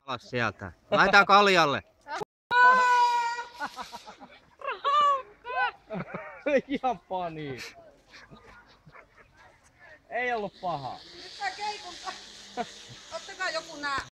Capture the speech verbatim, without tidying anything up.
alas sieltä. Laita kaljalle. Ihan pani. Ei ollut paha. Nyt tää keikunta. Ottakaa joku nää.